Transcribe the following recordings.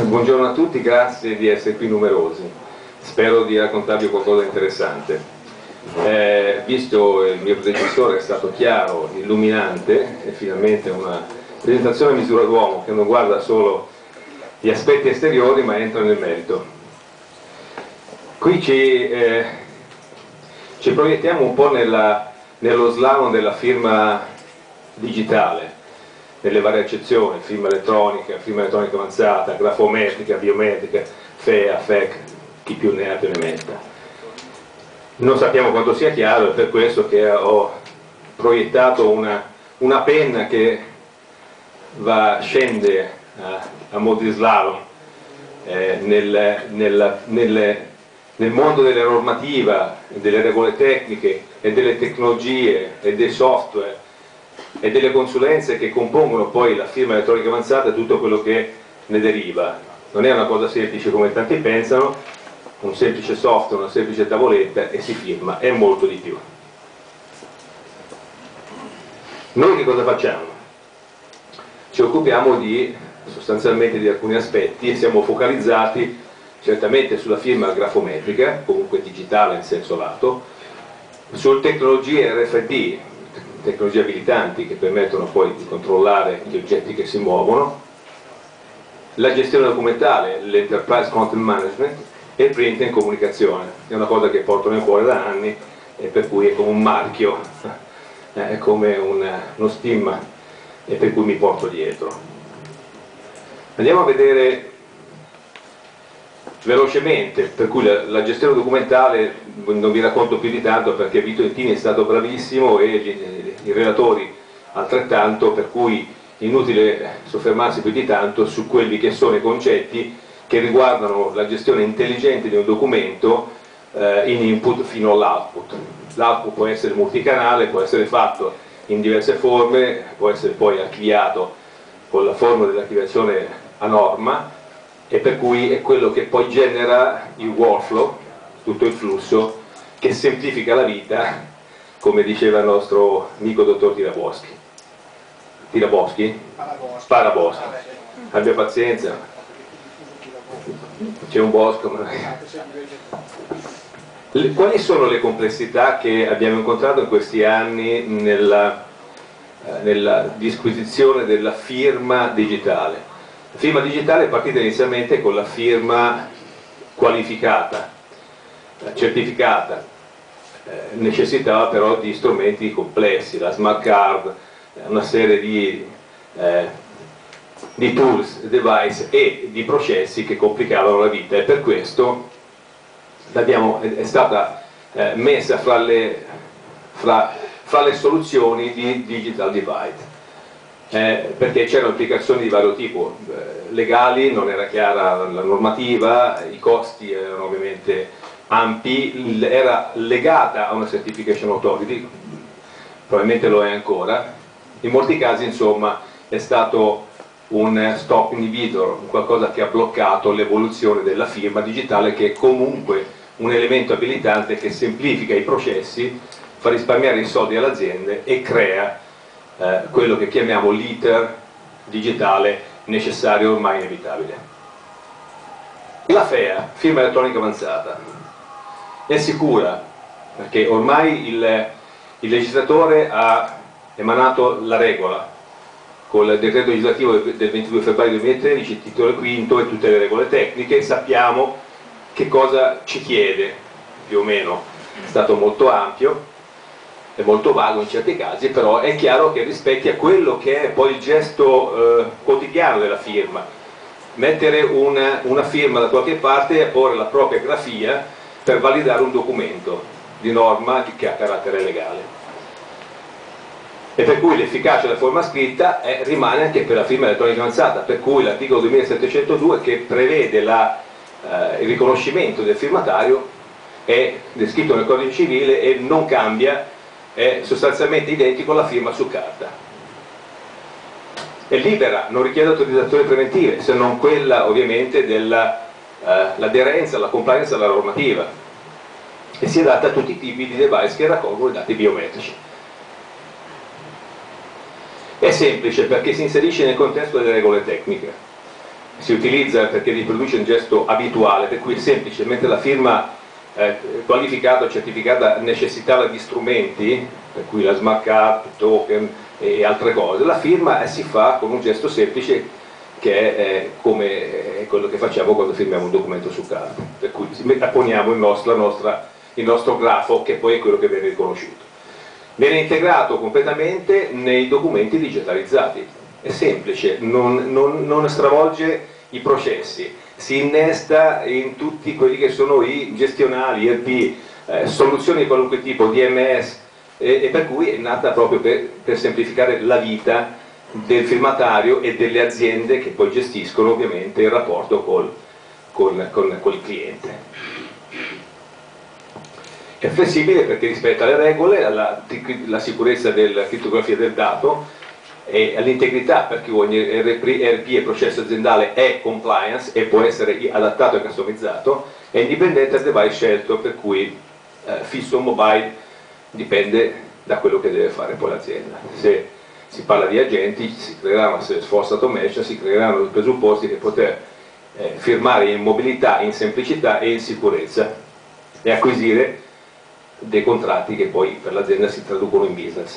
Buongiorno a tutti, grazie di essere qui numerosi. Spero di raccontarvi qualcosa di interessante. Visto il mio predecessore è stato chiaro, illuminante, è finalmente una presentazione a misura d'uomo che non guarda solo gli aspetti esteriori ma entra nel merito. Qui ci proiettiamo un po' nello slalom della firma digitale, nelle varie accezioni, firma elettronica avanzata, grafometrica, biometrica, FEA, FEC, chi più ne ha più ne metta. Non sappiamo quanto sia chiaro, è per questo che ho proiettato una penna che scende a mo' di slalom nel mondo della normativa, delle regole tecniche e delle tecnologie e dei software e delle consulenze che compongono poi la firma elettronica avanzata e tutto quello che ne deriva. Non è una cosa semplice come tanti pensano, un semplice software, una semplice tavoletta e si firma, è molto di più. Noi che cosa facciamo? Ci occupiamo sostanzialmente di alcuni aspetti e siamo focalizzati certamente sulla firma grafometrica, comunque digitale in senso lato, sulle tecnologie RFID, tecnologie abilitanti che permettono poi di controllare gli oggetti che si muovono, la gestione documentale, l'enterprise content management e il print in comunicazione. È una cosa che porto nel cuore da anni e per cui è come un marchio, è come uno stigma e per cui mi porto dietro. Andiamo a vedere velocemente, per cui la gestione documentale non vi racconto più di tanto perché Vito Intini è stato bravissimo e i relatori altrettanto, per cui inutile soffermarsi più di tanto su quelli che sono i concetti che riguardano la gestione intelligente di un documento in input fino all'output. L'output può essere multicanale, può essere fatto in diverse forme, può essere poi archiviato con la forma dell'archiviazione a norma, e per cui è quello che poi genera il workflow, tutto il flusso che semplifica la vita, come diceva il nostro amico dottor Tiraboschi. Tiraboschi? Paraboschi. Abbia pazienza, c'è un bosco. Quali sono le complessità che abbiamo incontrato in questi anni nella disquisizione della firma digitale? La firma digitale è partita inizialmente con la firma qualificata, certificata, necessitava però di strumenti complessi, la smart card, una serie di tools, device e di processi che complicavano la vita, e per questo è stata messa fra le soluzioni di Digital Divide. Perché c'erano implicazioni di vario tipo, legali, non era chiara la normativa, i costi erano ovviamente ampi, era legata a una certification authority, probabilmente lo è ancora, in molti casi insomma è stato un stop inhibitor, qualcosa che ha bloccato l'evoluzione della firma digitale, che è comunque un elemento abilitante che semplifica i processi, fa risparmiare i soldi alle aziende e crea quello che chiamiamo l'iter digitale necessario, ormai inevitabile. La FEA, firma elettronica avanzata, è sicura perché ormai il legislatore ha emanato la regola con il decreto legislativo del 22 febbraio 2013, titolo quinto e tutte le regole tecniche. Sappiamo che cosa ci chiede, più o meno è stato molto ampio, è molto vago in certi casi, però è chiaro che rispecchia quello che è poi il gesto quotidiano della firma. Mettere una firma da qualche parte e porre la propria grafia per validare un documento di norma che ha carattere legale. E per cui l'efficacia della forma scritta rimane anche per la firma elettronica avanzata, per cui l'articolo 2702 che prevede il riconoscimento del firmatario è descritto nel codice civile e non cambia, è sostanzialmente identico alla firma su carta. È libera, non richiede autorizzazioni preventive, se non quella ovviamente dell'aderenza, la compliance alla normativa, e si adatta a tutti i tipi di device che raccolgono i dati biometrici. È semplice perché si inserisce nel contesto delle regole tecniche. si utilizza perché riproduce un gesto abituale, per cui semplicemente la firma qualificata o certificata necessitava di strumenti, per cui la smart card, token e altre cose. La firma si fa con un gesto semplice che è come quello che facciamo quando firmiamo un documento su carta, per cui apponiamo il nostro grafo, che poi è quello che viene riconosciuto. Viene integrato completamente nei documenti digitalizzati, è semplice, non stravolge i processi, si innesta in tutti quelli che sono i gestionali, ERP, soluzioni di qualunque tipo, DMS, e per cui è nata proprio per semplificare la vita del firmatario e delle aziende che poi gestiscono ovviamente il rapporto col cliente. È flessibile perché rispetta le regole, la sicurezza della crittografia del dato, e all'integrità, perché ogni ERP e processo aziendale è compliance e può essere adattato e customizzato, è indipendente dal device scelto, per cui fisso o mobile dipende da quello che deve fare poi l'azienda. Se si parla di agenti, si creeranno, se force automation, si creeranno i presupposti per poter firmare in mobilità, in semplicità e in sicurezza e acquisire dei contratti che poi per l'azienda si traducono in business.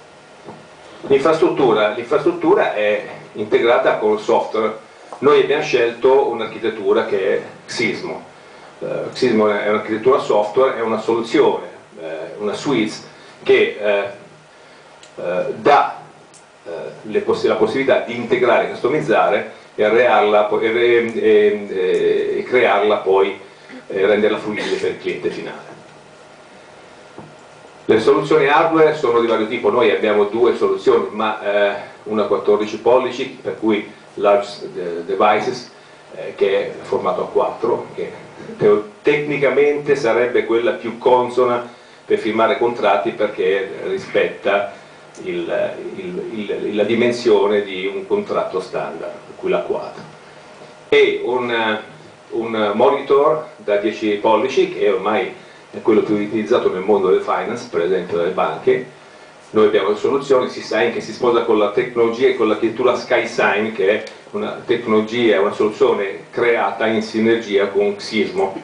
L'infrastruttura è integrata con il software. Noi abbiamo scelto un'architettura che è Xismo. Xismo è un'architettura software, è una soluzione, una suite che dà la possibilità di integrare, customizzare e crearla poi, renderla fruibile per il cliente finale. Le soluzioni hardware sono di vario tipo, noi abbiamo due soluzioni, ma una 14 pollici, per cui large devices, che è formato a 4, che tecnicamente sarebbe quella più consona per firmare contratti perché rispetta la dimensione di un contratto standard, per cui la 4. E un monitor da 10 pollici, che ormai è quello più utilizzato nel mondo del finance, per esempio dalle banche. Noi abbiamo soluzioni, SkySign, che si sposa con la tecnologia e con l'architettura SkySign, che è una tecnologia, una soluzione creata in sinergia con Xismo.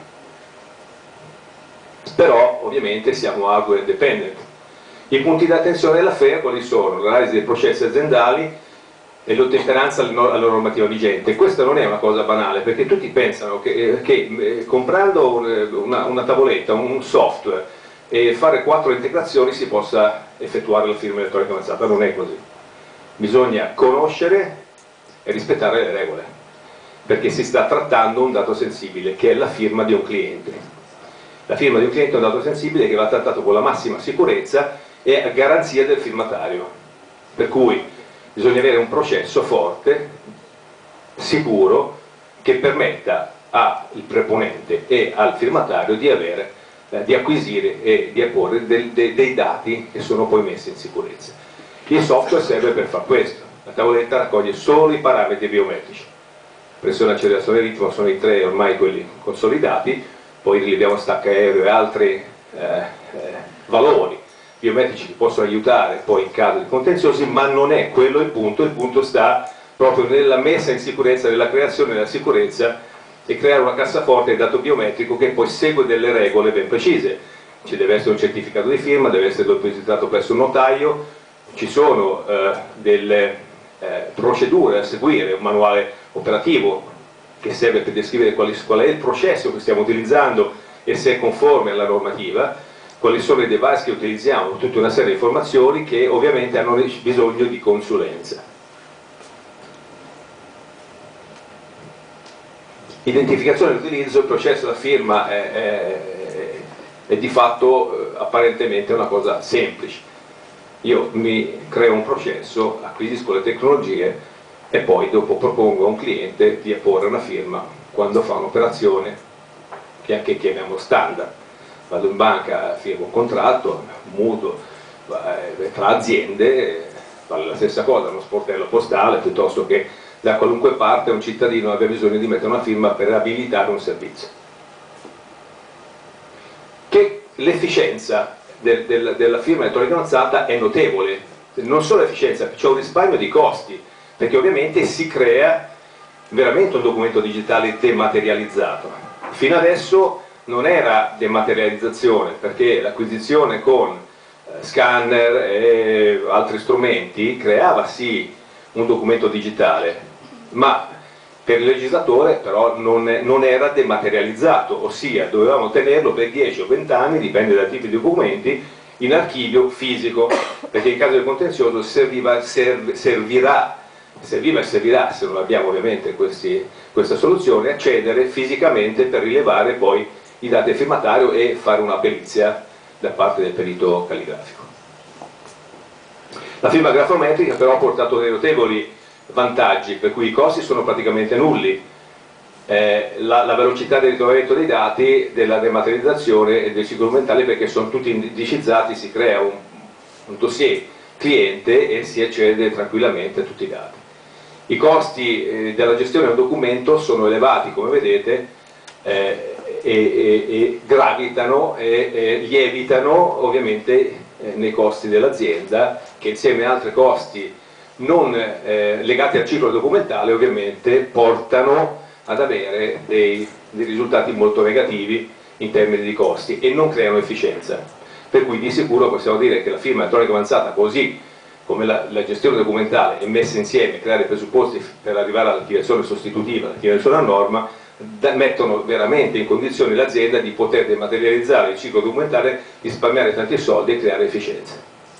Però ovviamente siamo hardware dependent. I punti di attenzione della FEA quali sono? L'analisi dei processi aziendali e l'ottemperanza alla normativa vigente. Questa non è una cosa banale, perché tutti pensano che comprando una tavoletta, un software e fare 4 integrazioni si possa effettuare la firma elettronica avanzata. Non è così. Bisogna conoscere e rispettare le regole, perché si sta trattando un dato sensibile, che è la firma di un cliente. La firma di un cliente è un dato sensibile che va trattato con la massima sicurezza e a garanzia del firmatario, per cui bisogna avere un processo forte, sicuro, che permetta al proponente e al firmatario di acquisire e di apporre dei dati che sono poi messi in sicurezza. Il software serve per far questo. La tavoletta raccoglie solo i parametri biometrici. Pressione, accelerazione e ritmo sono i 3 ormai quelli consolidati, poi rileviamo stacca aereo e altri valori biometrici che possono aiutare poi in caso di contenziosi, ma non è quello il punto sta proprio nella messa in sicurezza, nella creazione della sicurezza e creare una cassaforte di dato biometrico che poi segue delle regole ben precise. Ci deve essere un certificato di firma, deve essere depositato presso un notaio, ci sono delle procedure da seguire, un manuale operativo che serve per descrivere qual è il processo che stiamo utilizzando e se è conforme alla normativa, quali sono i device che utilizziamo, tutta una serie di informazioni che ovviamente hanno bisogno di consulenza. Identificazione e utilizzo, il processo della firma è di fatto apparentemente una cosa semplice. Io mi creo un processo, acquisisco le tecnologie e poi dopo propongo a un cliente di apporre una firma quando fa un'operazione che anche chiamiamo standard. Vado in banca, firmo un contratto, un mutuo tra aziende, vale la stessa cosa, uno sportello postale, piuttosto che da qualunque parte un cittadino abbia bisogno di mettere una firma per abilitare un servizio. Che l'efficienza della firma elettronica avanzata è notevole, non solo l'efficienza, c'è un risparmio di costi, perché ovviamente si crea veramente un documento digitale dematerializzato. Fino adesso non era dematerializzazione, perché l'acquisizione con scanner e altri strumenti creava sì un documento digitale, ma per il legislatore però non era dematerializzato, ossia dovevamo tenerlo per 10 o 20 anni, dipende dai tipi di documenti, in archivio fisico, perché in caso di contenzioso servirà e servirà, se non abbiamo ovviamente questa soluzione, accedere fisicamente per rilevare poi i dati del firmatario e fare una perizia da parte del perito calligrafico. La firma grafometrica però ha portato dei notevoli vantaggi, per cui i costi sono praticamente nulli, la velocità del ritrovamento dei dati, della dematerializzazione e del ciclo documentale, perché sono tutti indicizzati, si crea un dossier cliente e si accede tranquillamente a tutti i dati. I costi della gestione del documento sono elevati, come vedete, e gravitano e lievitano ovviamente nei costi dell'azienda, che insieme a altri costi non legati al ciclo documentale ovviamente portano ad avere dei risultati molto negativi in termini di costi e non creano efficienza. Per cui di sicuro possiamo dire che la firma elettronica avanzata, così come la gestione documentale è messa insieme, creare i presupposti per arrivare all'archiviazione sostitutiva, all'archiviazione a norma, mettono veramente in condizione l'azienda di poter dematerializzare il ciclo documentale, risparmiare tanti soldi e creare efficienza.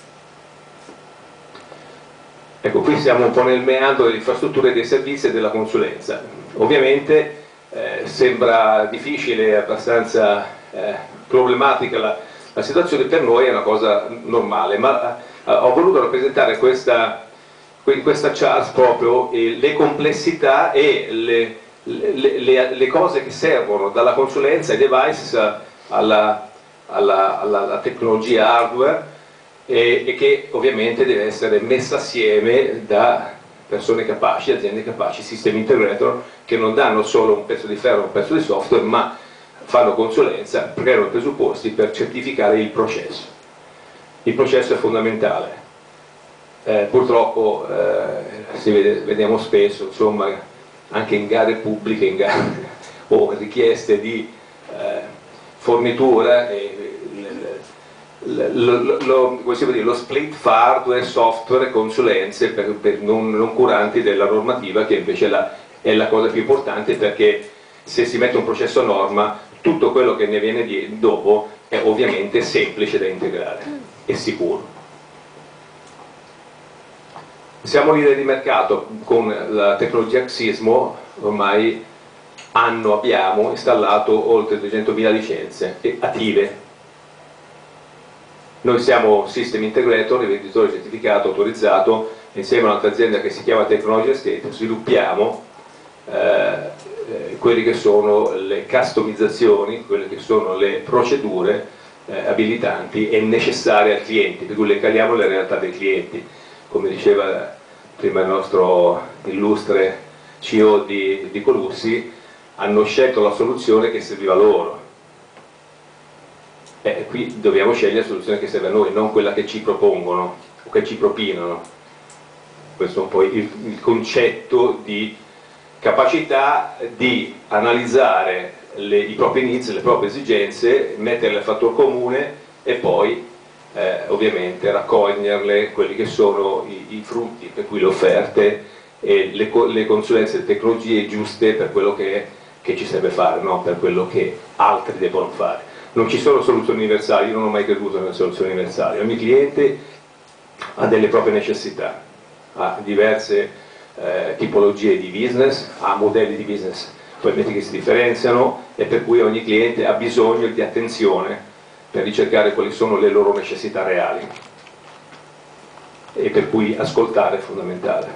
Ecco, qui siamo un po' nel meandro delle infrastrutture dei servizi e della consulenza. Ovviamente sembra difficile e abbastanza problematica la situazione, per noi è una cosa normale, ma ho voluto rappresentare in questa chart proprio le complessità e le cose che servono, dalla consulenza ai device alla tecnologia hardware, e che ovviamente deve essere messa assieme da persone capaci, aziende capaci, sistemi integrator che non danno solo un pezzo di ferro o un pezzo di software, ma fanno consulenza, creano i presupposti per certificare il processo. Il processo è fondamentale. Purtroppo vediamo spesso, insomma, anche in gare pubbliche o richieste di fornitura, lo split fra hardware, software e consulenze per non curanti della normativa, che invece è la cosa più importante, perché se si mette un processo a norma, tutto quello che ne viene dopo è ovviamente semplice da integrare e sicuro. Siamo leader di mercato con la tecnologia Axismo, ormai abbiamo installato oltre 200.000 licenze attive. Noi siamo System Integrator, il venditore certificato, autorizzato, insieme a un'altra azienda che si chiama Technology Estate, sviluppiamo quelle che sono le customizzazioni, quelle che sono le procedure abilitanti e necessarie al cliente, per cui le caliamo nelle realtà dei clienti. Come diceva prima il nostro illustre CEO di Colussi, hanno scelto la soluzione che serviva loro. Qui dobbiamo scegliere la soluzione che serve a noi, non quella che ci propongono o che ci propinano. Questo è un po' il concetto di capacità di analizzare i propri needs, le proprie esigenze, metterle a fattor comune e poi ovviamente raccoglierle, quelli che sono i frutti, per cui le offerte e le consulenze, le tecnologie giuste per quello che ci serve fare, non per quello che altri devono fare. Non ci sono soluzioni universali, io non ho mai creduto nelle soluzioni universali, ogni cliente ha delle proprie necessità, ha diverse tipologie di business, ha modelli di business probabilmente che si differenziano, e per cui ogni cliente ha bisogno di attenzione per ricercare quali sono le loro necessità reali, e per cui ascoltare è fondamentale.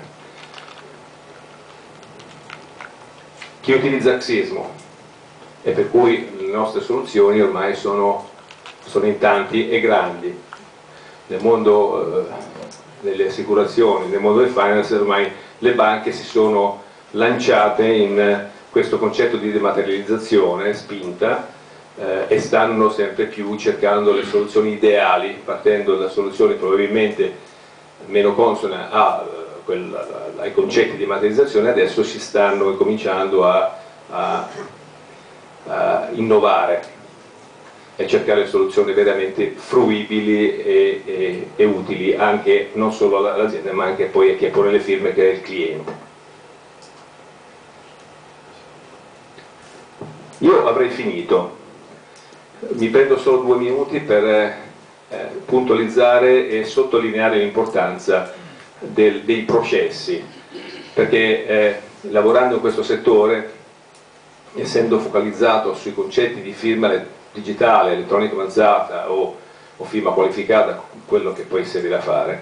Chi utilizza Axismo, e per cui le nostre soluzioni ormai sono in tanti e grandi. Nel mondo delle assicurazioni, nel mondo del finance, ormai le banche si sono lanciate in questo concetto di dematerializzazione spinta e stanno sempre più cercando le soluzioni ideali, partendo da soluzioni probabilmente meno consone a ai concetti di materializzazione, adesso si stanno cominciando a innovare e cercare soluzioni veramente fruibili e utili anche non solo all'azienda ma anche poi a chi pone le firme, che è il cliente. Io avrei finito, mi prendo solo 2 minuti per puntualizzare e sottolineare l'importanza dei processi, perché lavorando in questo settore, essendo focalizzato sui concetti di firma digitale, elettronica avanzata o firma qualificata, quello che poi servirà a fare,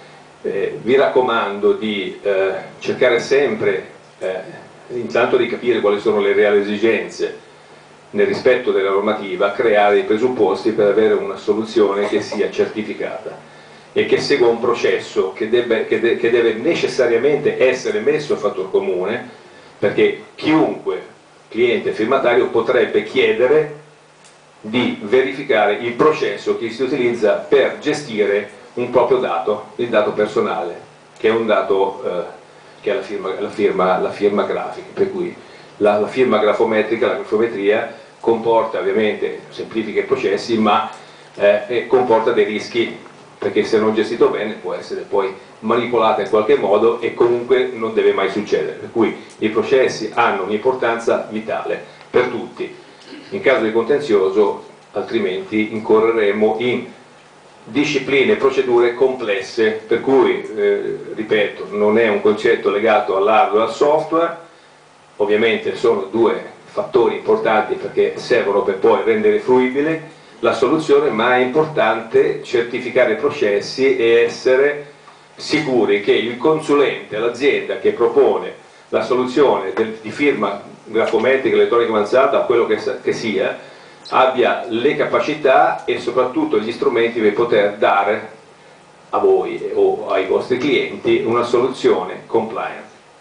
vi raccomando di cercare sempre intanto di capire quali sono le reali esigenze nel rispetto della normativa, creare i presupposti per avere una soluzione che sia certificata e che segua un processo che deve necessariamente essere messo a fattor comune, perché chiunque cliente firmatario potrebbe chiedere di verificare il processo che si utilizza per gestire un proprio dato, il dato personale, che è un dato che è la firma grafica, per cui la firma grafometrica, la grafometria comporta, ovviamente semplifica i processi, ma comporta dei rischi, perché se non gestito bene può essere poi manipolata in qualche modo e comunque non deve mai succedere, per cui i processi hanno un'importanza vitale per tutti. In caso di contenzioso altrimenti incorreremo in discipline e procedure complesse, per cui ripeto, non è un concetto legato all'hardware e al software, ovviamente sono 2 fattori importanti perché servono per poi rendere fruibile la soluzione, ma è importante certificare i processi e essere sicuri che il consulente, l'azienda che propone la soluzione di firma grafometrica, elettronica avanzata, quello che sia, abbia le capacità e soprattutto gli strumenti per poter dare a voi o ai vostri clienti una soluzione compliant.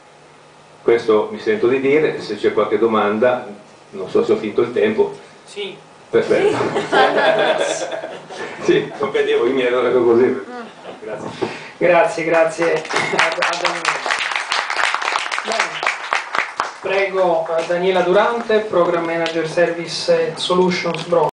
Questo mi sento di dire, se c'è qualche domanda, non so se ho finito il tempo. Sì. Perfetto. Sì, non vedevo, io mi ero così. Grazie. Grazie a Daniela. Prego Daniela Durante, Program Manager Service Solutions Bro.